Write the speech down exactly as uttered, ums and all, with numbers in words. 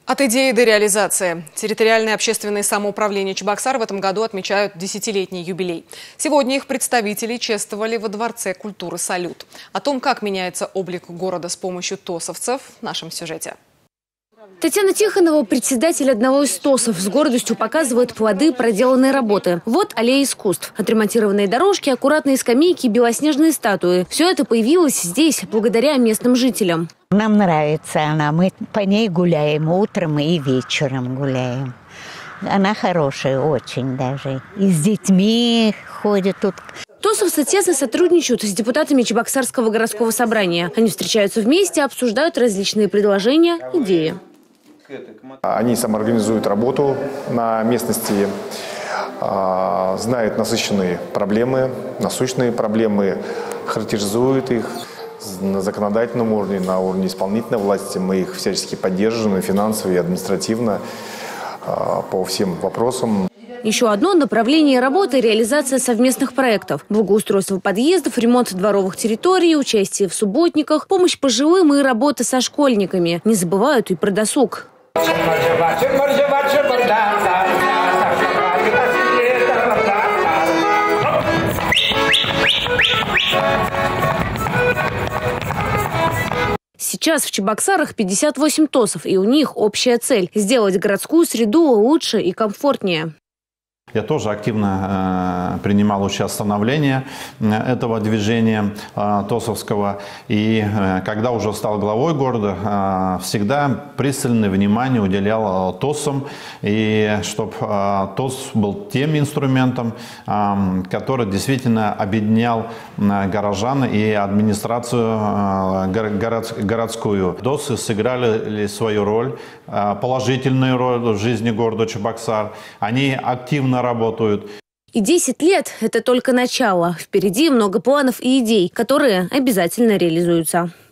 От идеи до реализации. Территориальное общественное самоуправление Чебоксар в этом году отмечают десятилетний юбилей. Сегодня их представители чествовали во Дворце культуры «Салют». О том, как меняется облик города с помощью тосовцев, в нашем сюжете. Татьяна Тихонова, председатель одного из ТОСов, с гордостью показывает плоды проделанной работы. Вот аллея искусств. Отремонтированные дорожки, аккуратные скамейки, белоснежные статуи. Все это появилось здесь благодаря местным жителям. Нам нравится она. Мы по ней гуляем утром и вечером гуляем. Она хорошая очень даже. И с детьми ходят тут. ТОСовцы тесно сотрудничают с депутатами Чебоксарского городского собрания. Они встречаются вместе, обсуждают различные предложения, идеи. Они самоорганизуют работу на местности, знают насыщенные проблемы, насущные проблемы, характеризуют их на законодательном уровне, на уровне исполнительной власти. Мы их всячески поддерживаем и финансово, и административно по всем вопросам. Еще одно направление работы – реализация совместных проектов. Благоустройство подъездов, ремонт дворовых территорий, участие в субботниках, помощь пожилым и работа со школьниками. Не забывают и про досуг. Сейчас в Чебоксарах пятьдесят восемь ТОСов, и у них общая цель – сделать городскую среду лучше и комфортнее. Я тоже активно э, принимал участие в становлении этого движения э, ТОСовского. И э, когда уже стал главой города, э, всегда пристальное внимание уделял э, ТОСам. И чтобы э, ТОС был тем инструментом, э, который действительно объединял э, горожан и администрацию э, город, городскую. ТОСы сыграли свою роль, э, положительную роль в жизни города Чебоксар. Они активно работают. И десять лет – это только начало. Впереди много планов и идей, которые обязательно реализуются.